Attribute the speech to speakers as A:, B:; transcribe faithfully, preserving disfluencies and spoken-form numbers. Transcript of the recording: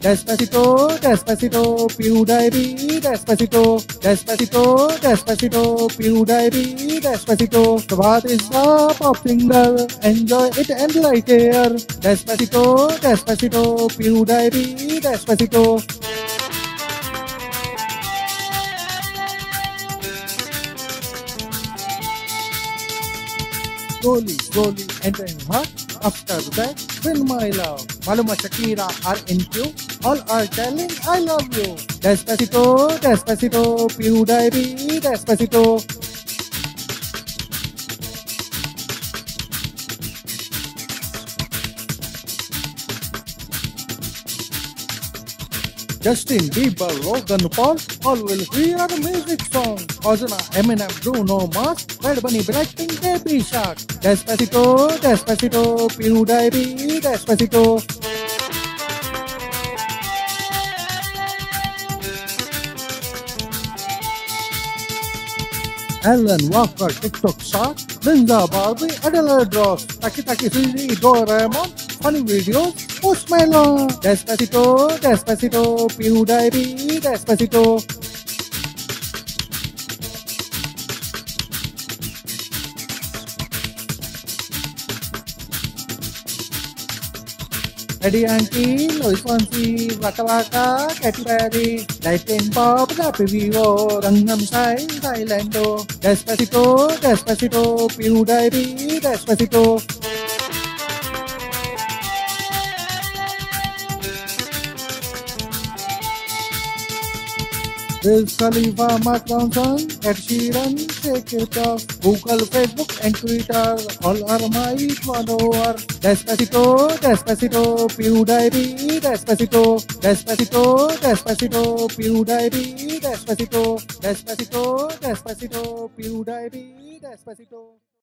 A: Despacito, Despacito, Pewdiepie Despacito, Despacito, Despacito, Pewdiepie Despacito. Prabhat is the pop singer, enjoy it and like here. Despacito, Despacito, Pewdiepie Despacito. Slowly, slowly entering heart. After that, win my love. Maluma Shakira are into. All are telling I love you. Despacito, Despacito, Pewdiepie Despacito. Justin Bieber, Logan Paul, all will hear the music song. Ozuna, Eminem, Bruno Mars, Red Bunny, Blackpink, Baby Shark. Despacito, Despacito, Pewdiepie Despacito. Alan Walker, TikTok star, Linda Barbie, Adela Dross, Taki Taki Suzy, Doraemon, funny videos, Post Malone. Despacito, Despacito, Pewdiepie Despacito. Eddie Auntie, Lois Fonsi, Waka Waka, Katy Perry, Lightning Pop, Happy Vivo, Gangnam Style, Thailand. Despacito, Despacito, Pewdiepie Despacito. Wiz Khalifa, Mark Ronson, Ed Sheeran, Shake It Off, Google, Facebook and Twitter, all are my followers. Despacito, Despacito, Pewdiepie Despacito, Despacito, Despacito, Pewdiepie Despacito, Despacito, Despacito, Pewdiepie Despacito.